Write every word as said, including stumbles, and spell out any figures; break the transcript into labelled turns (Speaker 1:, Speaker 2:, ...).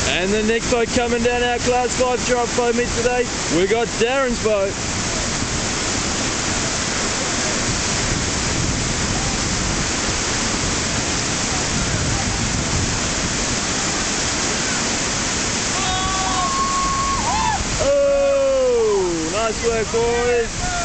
Speaker 1: And the next boat coming down our class five drop boat meet today, we got Darren's boat. Oh, nice work, boys.